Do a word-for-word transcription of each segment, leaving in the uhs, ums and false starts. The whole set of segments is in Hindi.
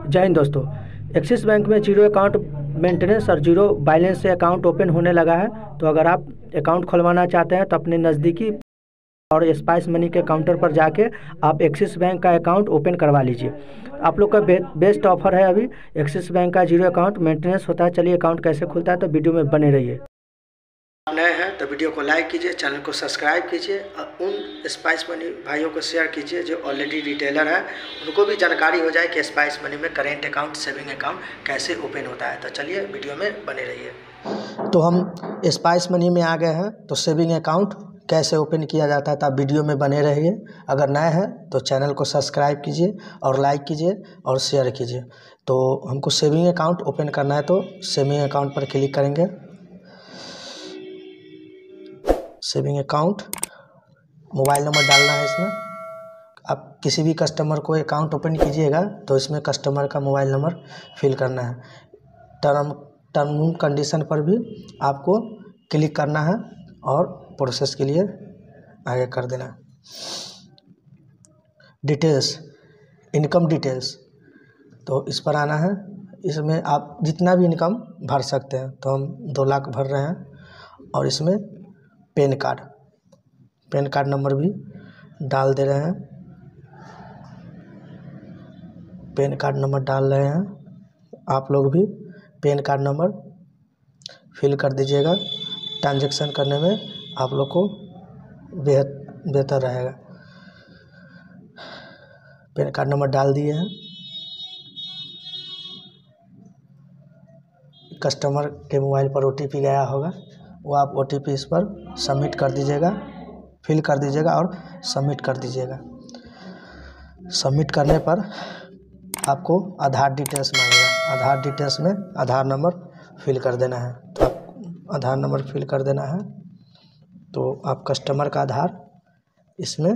जय हिंद दोस्तों। एक्सिस बैंक में जीरो अकाउंट मेंटेनेंस और जीरो बैलेंस से अकाउंट ओपन होने लगा है। तो अगर आप अकाउंट खुलवाना चाहते हैं तो अपने नज़दीकी और स्पाइस मनी के काउंटर पर जाके आप एक्सिस बैंक का अकाउंट ओपन करवा लीजिए। आप लोग का बे, बेस्ट ऑफर है अभी। एक्सिस बैंक का जीरो अकाउंट मेंटेनेंस होता है। चलिए अकाउंट कैसे खुलता है तो वीडियो में बने रहिए। नए हैं तो वीडियो को लाइक कीजिए, चैनल को सब्सक्राइब कीजिए और उन स्पाइस मनी भाइयों को शेयर कीजिए जो ऑलरेडी रिटेलर हैं, उनको भी जानकारी हो जाए कि स्पाइस मनी में करेंट अकाउंट, सेविंग अकाउंट कैसे ओपन होता है। तो चलिए वीडियो में बने रहिए। तो हम स्पाइस मनी में आ गए हैं, तो सेविंग अकाउंट कैसे ओपन किया जाता है तो आप वीडियो में बने रहिए। अगर नए हैं तो चैनल को सब्सक्राइब कीजिए और लाइक कीजिए और शेयर कीजिए। तो हमको सेविंग अकाउंट ओपन करना है तो सेविंग अकाउंट पर क्लिक करेंगे। सेविंग अकाउंट, मोबाइल नंबर डालना है इसमें। आप किसी भी कस्टमर को अकाउंट ओपन कीजिएगा तो इसमें कस्टमर का मोबाइल नंबर फिल करना है। टर्म टर्म कंडीशन पर भी आपको क्लिक करना है और प्रोसेस के लिए आगे कर देना है। डिटेल्स, इनकम डिटेल्स, तो इस पर आना है। इसमें आप जितना भी इनकम भर सकते हैं, तो हम दो लाख भर रहे हैं। और इसमें PAN card PAN card number भी डाल दे रहे हैं। पैन कार्ड नंबर डाल रहे हैं। आप लोग भी पैन कार्ड नंबर फिल कर दीजिएगा। ट्रांजैक्शन करने में आप लोग को बेहद बेहतर रहेगा। पैन कार्ड नंबर डाल दिए हैं। कस्टमर के मोबाइल पर ओ टी पी गया होगा, वो आप ओ टी पी इस पर सबमिट कर दीजिएगा, फिल कर दीजिएगा और सबमिट कर दीजिएगा। सबमिट करने पर आपको आधार डिटेल्स मांगेगा। आधार डिटेल्स में आधार नंबर फिल कर देना है। तो आप आधार नंबर फिल कर देना है। तो आप कस्टमर का आधार इसमें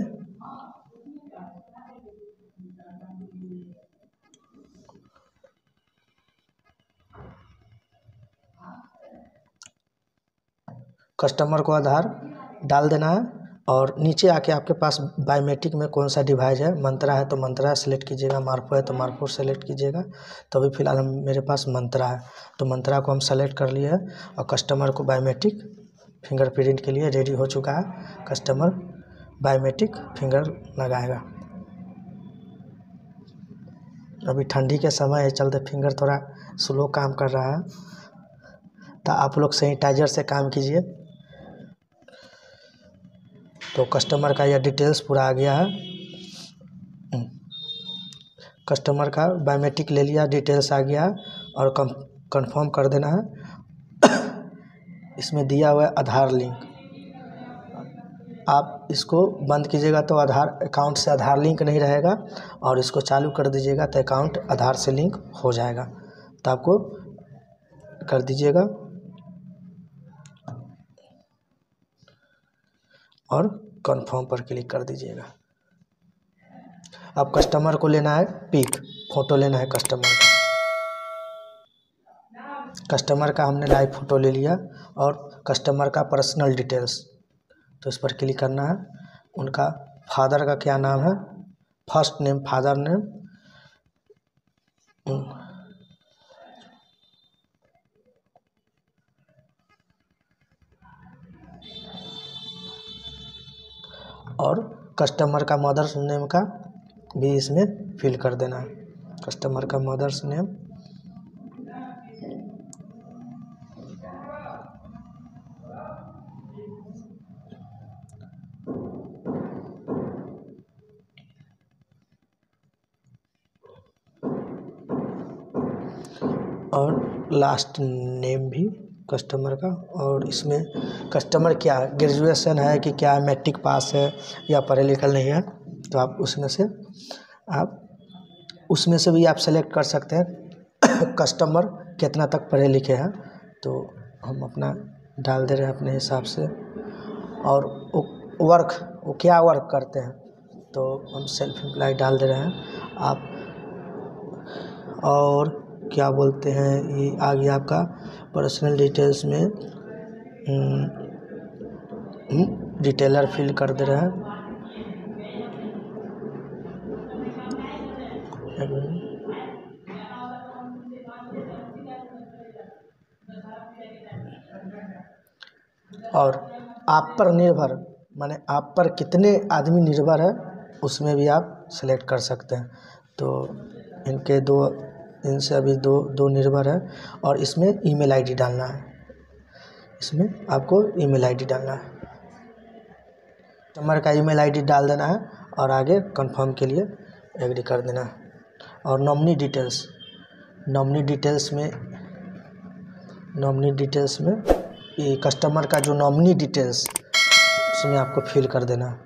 कस्टमर को आधार डाल देना है। और नीचे आके आपके पास बायोमेट्रिक में कौन सा डिवाइस है, मंत्रा है तो मंत्रा सेलेक्ट कीजिएगा, मार्फो है तो मार्फो सेलेक्ट कीजिएगा। तो अभी फ़िलहाल हम मेरे पास मंत्रा है तो मंत्रा को हम सेलेक्ट कर लिए हैं। और कस्टमर को बायोमेट्रिक फिंगरप्रिंट के लिए रेडी हो चुका है। कस्टमर बायोमेट्रिक फिंगर लगाएगा। अभी ठंडी के समय है, चलते फिंगर थोड़ा स्लो काम कर रहा है, तो आप लोग सैनिटाइजर से काम कीजिए। तो कस्टमर का यह डिटेल्स पूरा आ गया है। कस्टमर का बायोमेट्रिक ले लिया, डिटेल्स आ गया है और कंफर्म कर देना है। इसमें दिया हुआ है आधार लिंक, आप इसको बंद कीजिएगा तो आधार अकाउंट से आधार लिंक नहीं रहेगा, और इसको चालू कर दीजिएगा तो अकाउंट आधार से लिंक हो जाएगा। तो आपको कर दीजिएगा और कंफर्म पर क्लिक कर दीजिएगा। अब कस्टमर को लेना है पिक, फ़ोटो लेना है कस्टमर का। कस्टमर का हमने लाइव फ़ोटो ले लिया। और कस्टमर का पर्सनल डिटेल्स, तो इस पर क्लिक करना है। उनका फादर का क्या नाम है, फर्स्ट नेम, फादर नेम, और कस्टमर का मदर्स नेम का भी इसमें फिल कर देना है। कस्टमर का मदर्स नेम, और लास्ट नेम भी कस्टमर का। और इसमें कस्टमर क्या ग्रेजुएशन है कि क्या मैट्रिक पास है या पढ़े लिखल नहीं है, तो आप उसमें से आप उसमें से भी आप सेलेक्ट कर सकते हैं कस्टमर कितना तक पढ़े लिखे हैं। तो हम अपना डाल दे रहे हैं अपने हिसाब से। और वर्क, वो क्या वर्क करते हैं, तो हम सेल्फ एम्प्लॉय डाल दे रहे हैं आप। और क्या बोलते हैं, ये आ गया आपका पर्सनल डिटेल्स में डिटेलर फिल कर दे रहे हैं। और आप पर निर्भर, माने आप पर कितने आदमी निर्भर है उसमें भी आप सेलेक्ट कर सकते हैं। तो इनके दो इनसे अभी दो दो निर्भर है और इसमें ईमेल आईडी डालना है, इसमें आपको ईमेल आईडी डालना है, कस्टमर का ईमेल आईडी डाल देना है और आगे कंफर्म के लिए एग्री कर देना है। और नॉमिनी डिटेल्स नॉमिनी डिटेल्स में नॉमिनी डिटेल्स में ये कस्टमर का जो नॉमिनी डिटेल्स उसमें आपको फिल कर देना है।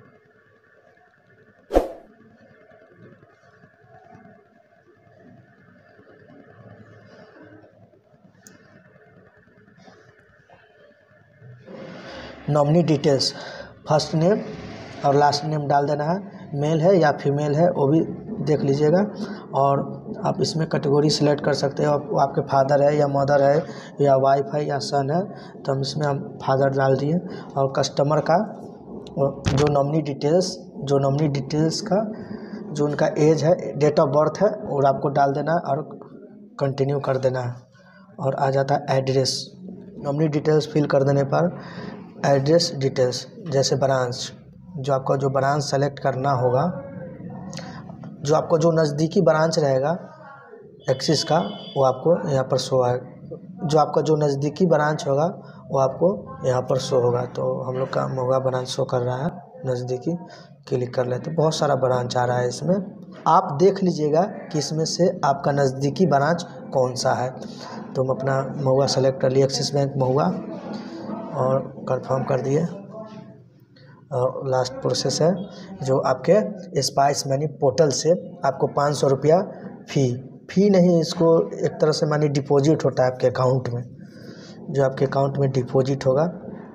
नॉमिनी डिटेल्स फर्स्ट नेम और लास्ट नेम डाल देना है, मेल है या फीमेल है वो भी देख लीजिएगा। और आप इसमें कैटेगरी सिलेक्ट कर सकते हो, वो आपके फादर है या मदर है या वाइफ है या सन है, तो हम इसमें हम फादर डाल दिए। और कस्टमर का जो नॉमिनी डिटेल्स जो नॉमिनी डिटेल्स का जो उनका एज है, डेट ऑफ बर्थ है, और आपको डाल देना है और कंटिन्यू कर देना है। और आ जाता है एड्रेस। नॉमिनी डिटेल्स फिल कर देने पर एड्रेस डिटेल्स जैसे ब्रांच, जो आपका जो ब्रांच सेलेक्ट करना होगा, जो आपको जो नज़दीकी ब्रांच रहेगा एक्सिस का वो आपको यहाँ पर शो आएगा। जो आपका जो नज़दीकी ब्रांच होगा वो आपको यहाँ पर शो होगा। तो हम लोग का मोगा ब्रांच शो कर रहा है नज़दीकी, क्लिक कर लेते। बहुत सारा ब्रांच आ रहा है इसमें, आप देख लीजिएगा कि इसमें से आपका नज़दीकी ब्रांच कौन सा है। तो हम अपना महुआ सेलेक्ट कर लिए, एक्सिस बैंक महुआ, और कंफर्म कर दिए। और लास्ट प्रोसेस है जो आपके स्पाइस मनी पोर्टल से आपको पाँच सौ रुपया फ़ी फ़ी नहीं, इसको एक तरह से मानी डिपॉजिट होता है आपके अकाउंट में। जो आपके अकाउंट में डिपॉजिट होगा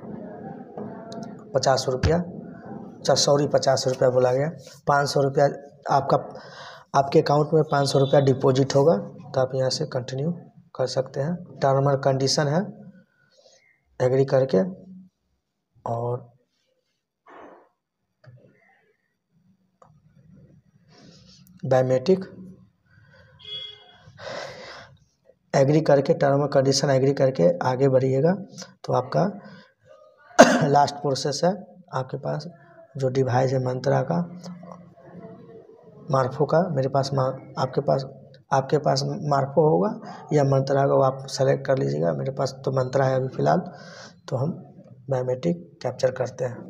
पचास रुपया अच्छा सॉरी पचास रुपया बोला गया, पाँच सौ रुपया आपका आपके अकाउंट में पाँच सौ रुपया डिपॉजिट होगा। तो आप यहाँ से कंटिन्यू कर सकते हैं। टर्म और कंडीशन है, एग्री करके और बायोमेट्रिक एग्री करके, टर्म और कंडीशन एग्री करके आगे बढ़िएगा। तो आपका लास्ट प्रोसेस है, आपके पास जो डिवाइस है मंत्रा का, मार्फो का, मेरे पास आपके पास आपके पास मार्फो होगा या मंत्रा का, वो आप सेलेक्ट कर लीजिएगा। मेरे पास तो मंत्रा है अभी फ़िलहाल। तो हम बायोमेट्रिक कैप्चर करते हैं,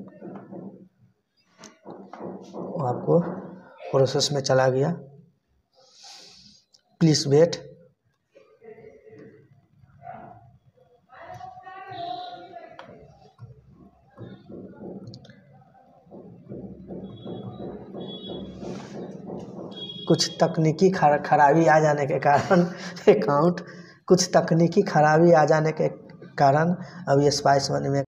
वो आपको प्रोसेस में चला गया। Please wait. कुछ तकनीकी खराबी आ जाने के कारण अकाउंट कुछ तकनीकी खराबी आ जाने के कारण अभी स्पाइस मनी में